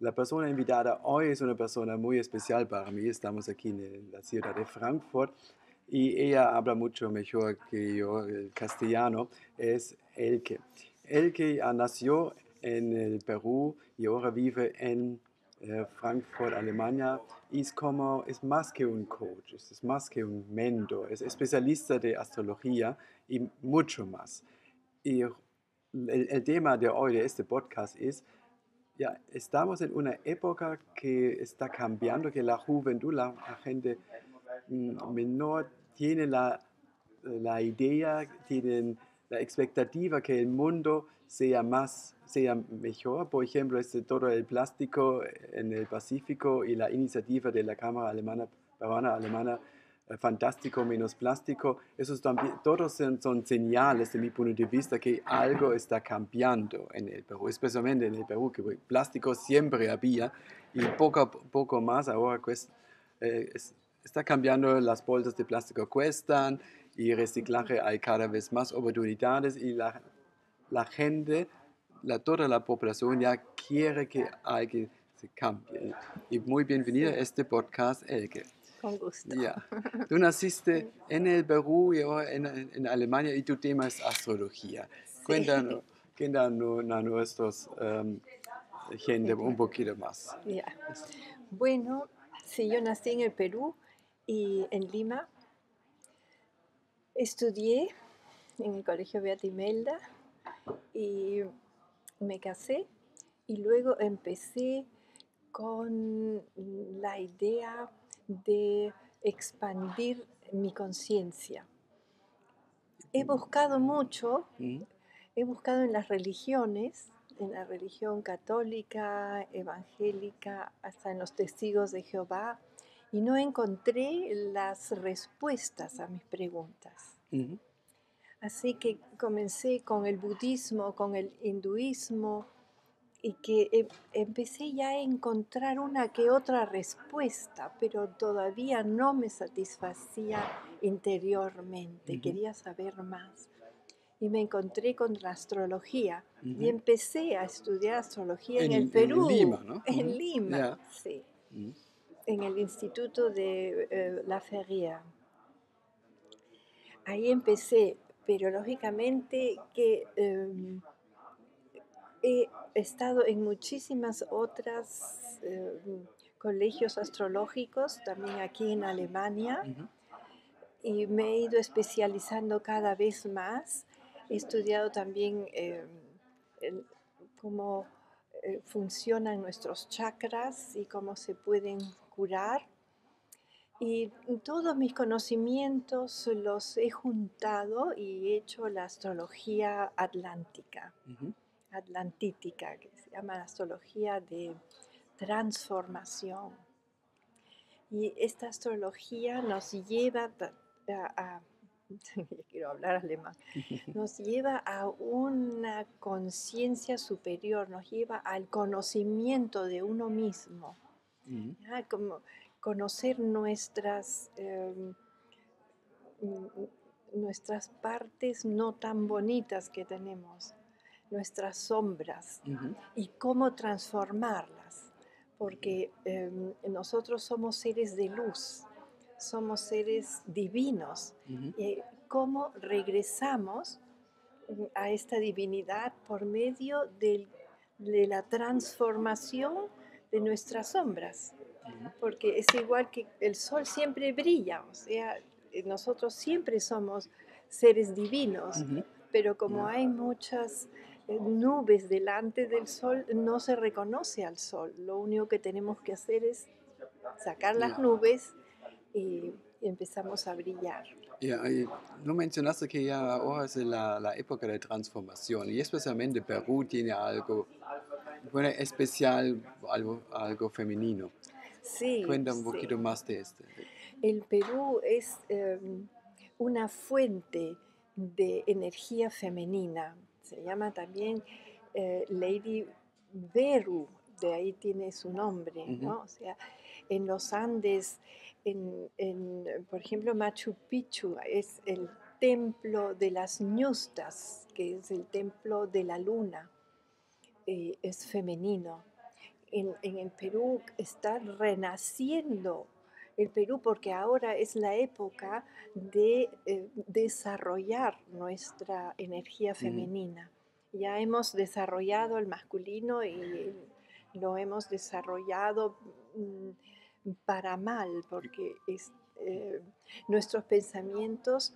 La persona invitada hoy es una persona muy especial para mí. Estamos aquí en la ciudad de Frankfurt y ella habla mucho mejor que yo el castellano. Es Elke. Elke nació en el Perú y ahora vive en Frankfurt, Alemania. Y es más que un coach, es más que un mentor, es especialista de astrología y mucho más. Y el tema de hoy de este podcast es ya, estamos en una época que está cambiando, que la juventud, la gente menor tiene la idea, tienen la expectativa que el mundo sea mejor. Por ejemplo, todo el plástico en el Pacífico y la iniciativa de la Cámara Alemana, Peruana Alemana, fantástico menos plástico. Esos también, todos son señales, de mi punto de vista, que algo está cambiando en el Perú, especialmente en el Perú, que plástico siempre había y poco a poco más ahora está cambiando, las bolsas de plástico cuestan y reciclaje hay cada vez más oportunidades y la gente, toda la población ya quiere que algo se cambie. Y muy bienvenida a Sí, este podcast, Elke. con gusto. Ya, tú naciste en el Perú y ahora en Alemania y tu tema es astrología. Sí, Cuéntanos a nuestros gente un ya. poquito más. Ya. Bueno, sí, yo nací en el Perú y en Lima. Estudié en el Colegio Beata Imelda y me casé y luego empecé con la idea de expandir mi conciencia. He buscado mucho. Mm, He buscado en las religiones, en la religión católica, evangélica, hasta en los testigos de Jehová, y no encontré las respuestas a mis preguntas. mm, Así que comencé con el budismo, con el hinduismo, y que empecé ya a encontrar una que otra respuesta, pero todavía no me satisfacía interiormente, ujú, quería saber más y me encontré con la astrología y ujú. empecé a estudiar astrología en el En Perú, Lima, ¿no? en Ujú. Lima, Ya. sí, Mm, en el Instituto de La Feria. Ahí empecé, pero lógicamente que he estado en muchísimas otras colegios astrológicos, también aquí en Alemania, ujú, y me he ido especializando cada vez más. He estudiado también el- cómo funcionan nuestros chakras y cómo se pueden curar. Y todos mis conocimientos los he juntado y he hecho la astrología atlántica, ujú. atlantítica, que se llama la astrología de transformación. Y esta astrología nos lleva a quiero hablar alemán, nos lleva a una conciencia superior, nos lleva al conocimiento de uno mismo, Mm, ¿ya? Como conocer nuestras partes no tan bonitas que tenemos, nuestras sombras ujú, y cómo transformarlas, porque nosotros somos seres de luz, somos seres divinos. ujú. ¿Cómo regresamos a esta divinidad por medio de la transformación de nuestras sombras? Porque es igual que el sol siempre brilla, o sea, nosotros siempre somos seres divinos, Ujú. pero como Ya, hay muchas nubes delante del sol, no se reconoce al sol. Lo único que tenemos que hacer es sacar las ya. nubes y empezamos a brillar. Ya, y no mencionaste que ya ahora es la época de transformación y especialmente Perú tiene algo bueno, especial, algo femenino. Sí, Cuenta un sí. poquito más de este. El Perú es una fuente de energía femenina. Se llama también Lady Veru, de ahí tiene su nombre, Ujú, ¿no? O sea, en los Andes, por ejemplo, Machu Picchu es el templo de las ñustas, que es el templo de la luna, es femenino. en el Perú está renaciendo el Perú porque ahora es la época de desarrollar nuestra energía Mhm. femenina. Ya hemos desarrollado el masculino y lo hemos desarrollado para mal, porque nuestros pensamientos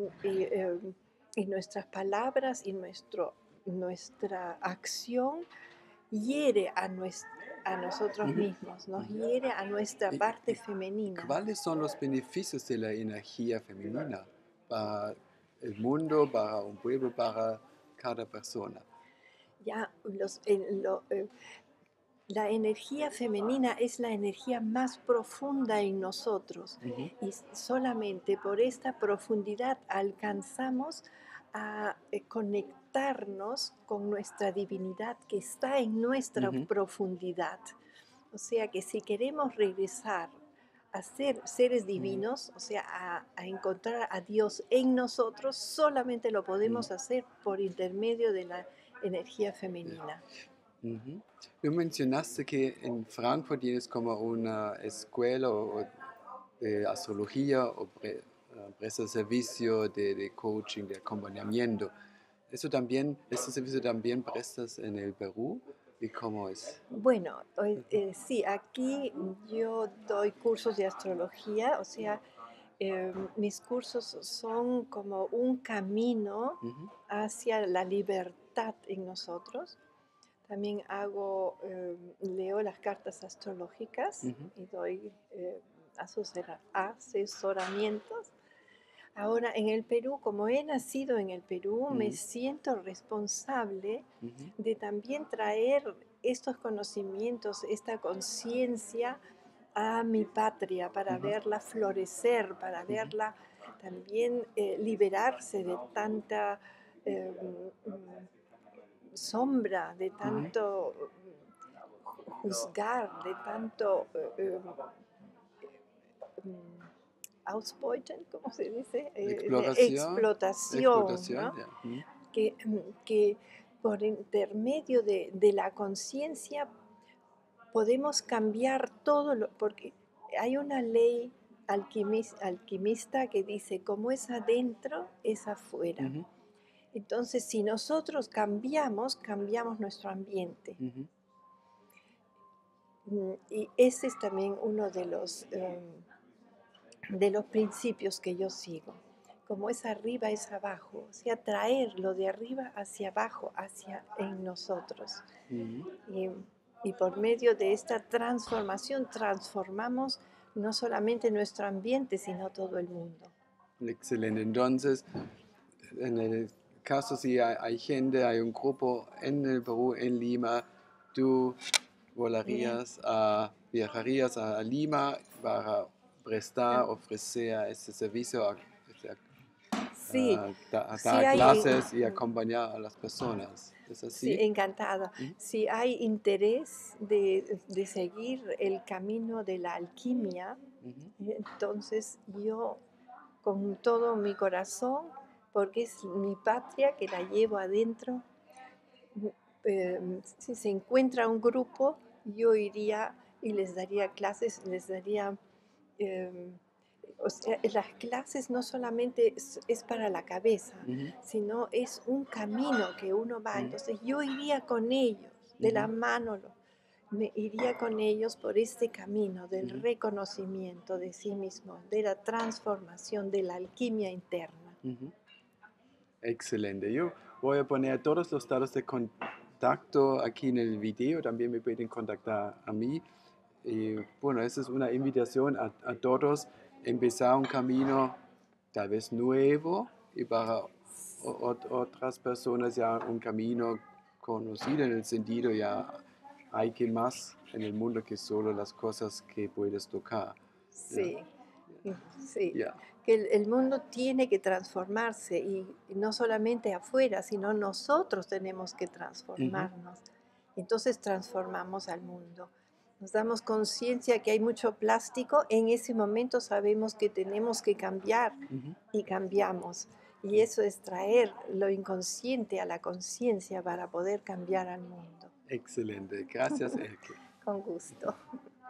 y nuestras palabras y nuestra acción hiere a nosotros Mhm. mismos, nos Mhm. hiere a nuestra ¿Y, parte y femenina. cuáles son los beneficios de la energía femenina para el mundo, para un pueblo, para cada persona? Ya la energía femenina es la energía más profunda en nosotros Mhm. y solamente por esta profundidad alcanzamos a conectarnos con nuestra divinidad que está en nuestra Mhm. profundidad. O sea que si queremos regresar a ser seres Mhm. divinos, o sea, a encontrar a Dios en nosotros, solamente lo Mhm. podemos hacer por intermedio de la energía Ja. femenina. Mhm. Du mencionaste que en Frankfurt tienes como una escuela de astrología o presta servicio de coaching, de acompañamiento. ¿Este servicio también prestas en el Perú? ¿Y cómo es? Bueno, sí, aquí yo doy cursos de astrología, o sea, mis cursos son como un camino Mhm. hacia la libertad en nosotros. También leo las cartas astrológicas Mhm. y doy asesoramientos. Ahora, en el Perú, como he nacido en el Perú, me Mhm. siento responsable Mhm. de también traer estos conocimientos, esta conciencia a mi patria para Mhm. verla florecer, para Mhm. verla también liberarse de tanta eh, sombra, de Mhm. tanto juzgar, de tanto mm, Ausbeuten, ¿cómo se dice? De Exploración, explotación, explotación, ¿no? ja. Mhm. Que por intermedio de la conciencia podemos cambiar todo, porque hay una ley alquimista que dice, como es adentro, es afuera. Mhm. Entonces, si nosotros cambiamos, cambiamos nuestro ambiente. Mhm. Y ese es también uno de los principios que yo sigo. Como es arriba, es abajo. O sea, traer lo de arriba hacia abajo, hacia en nosotros. Mhm. Y, y por medio de esta transformación transformamos no solamente nuestro ambiente, sino todo el mundo. Excelente. Entonces, en el caso si hay gente, hay un grupo en el Perú, en Lima, tú Bien. viajarías a Lima para prestar, ofrecer este servicio, Sí, a sí dar hay, clases y acompañar a las personas. ¿Es sí, así? encantada. Ujú. Si hay interés de seguir el camino de la alquimia, Ujú. entonces yo con todo mi corazón, porque es mi patria que la llevo adentro, si se encuentra un grupo, yo iría y les daría clases, les daría... eh, o sea, las clases no solamente es para la cabeza, Ujú. sino es un camino que uno va. Ujú. Entonces yo iría con ellos, de la Ujú. mano, me iría con ellos por este camino del Ujú. reconocimiento de sí mismo, de la transformación, de la alquimia interna. Ujú. Excelente. Yo voy a poner todos los datos de contacto aquí en el video. También me pueden contactar a mí. Y bueno, esa es una invitación a todos empezar un camino tal vez nuevo y para otras personas ya un camino conocido en el sentido ya hay que más en el mundo que solo las cosas que puedes tocar. ¿Ya? Sí, sí, Ya. que el mundo tiene que transformarse y no solamente afuera, sino nosotros tenemos que Ujú. transformarnos. Entonces transformamos al mundo. Nos damos conciencia que hay mucho plástico, en ese momento sabemos que tenemos que cambiar Ujú. y cambiamos. Y eso es traer lo inconsciente a la conciencia para poder cambiar al mundo. Excelente. Gracias, Elke. con gusto.